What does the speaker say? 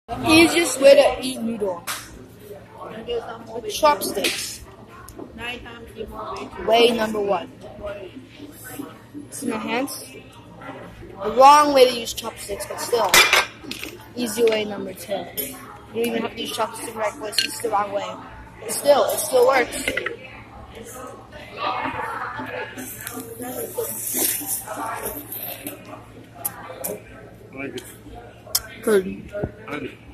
Easiest way to eat noodle with chopsticks. Way number 1. It's in my hands. The wrong way to use chopsticks, but still. Easy way number 2. You don't even have to use chopsticks the correct way, so it's the wrong way. But still, it still works. I like it. Good. I like it.